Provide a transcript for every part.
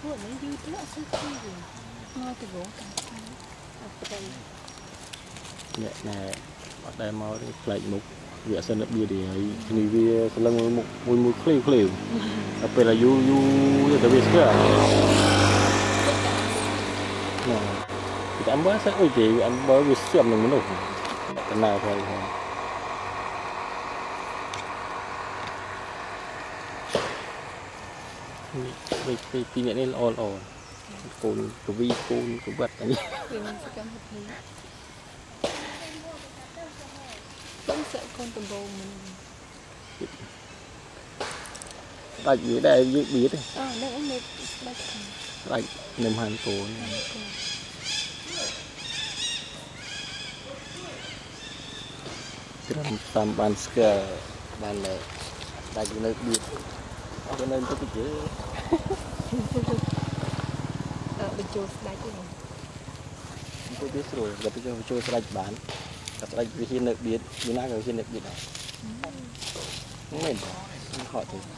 ពួកនេះយូរទៅអត់សូវឃើញទេមកទៅវងកាន់ខាងអត់ទៅអ្នកណែអត់ដែលមកទេផ្លែកមុខវាអត់សិនរបៀបទេហើយគ្នាវាស្លឹងមុខមួយឃ្លីវដល់ពេលអាយុយូរទៅវាស្គាល់ណាតែអំបើស្អីអុយទេអំបើវាស្ទាំនឹងមនុស្សកណ្ដាលផងពីអ្នកនេះល្អកូនកវីកូនកបាត់អីវាមិនសកម្មភាពបងសកូនដំបងមិនដាច់វាដែរយើងបៀតទេអូនឹងអីនៅដាច់នឹមហានកូនត្រឹមតាមបានស្គាល់បានដាច់នៅបៀតអត់នៅទៅជិះបញ្ចូលស្ដាច់ទេទៅវាស្រួលដល់ទៅចូលស្ដាច់បានតែស្ដាច់វាហ៊ាននៅបៀតវាណាក៏ហ៊ាននៅបៀតដែរមិនខកទេ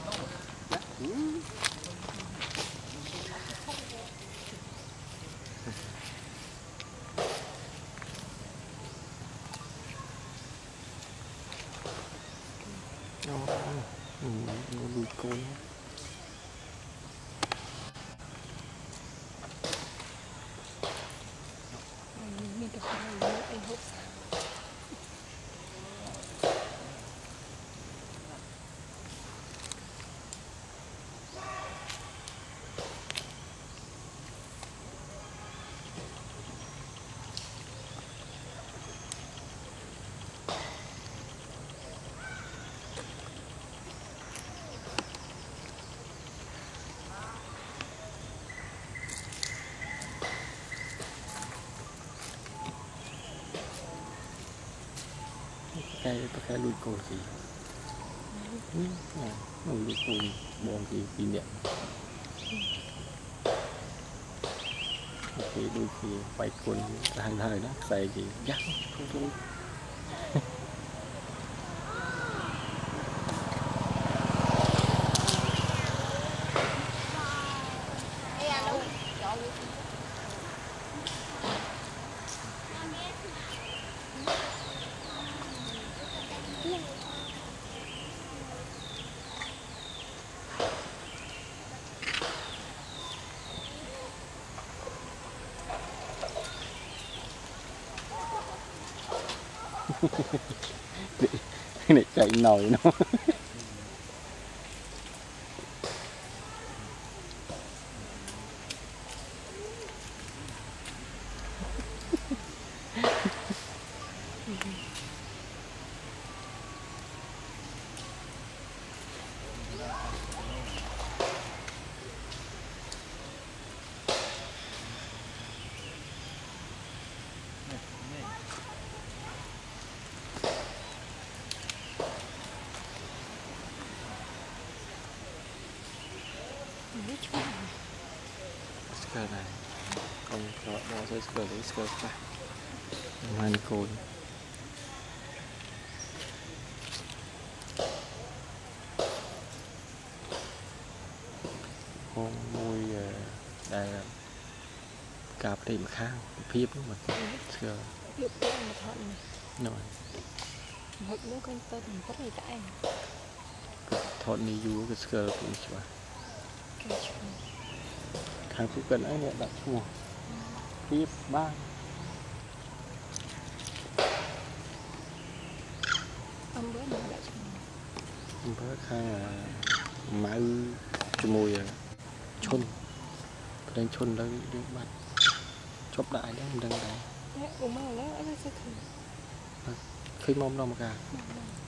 លូយកូនមានតែអីហូប cái lùi cồn gì lùi cồn bòn gì nè cái đôi khi phải cồn hàng thời đó xài gì chắc không này chạy nổi nó cái này con chó bò sẽ sờ với sờ phải man cồn con môi đây cạp thì mà khang phiếp mà sờ rồi một đứa con tơ thì có thể tại thọn đi du cái sờ cũng chua hàng phụ cận ấy đặt mua tiếp ba ông bữa nào đặt ông bữa khang máu mùi chôn đang chôn đó đi bắt chop đại đó mình đang đấy cũng mà nó sẽ khi mong đâu mà cả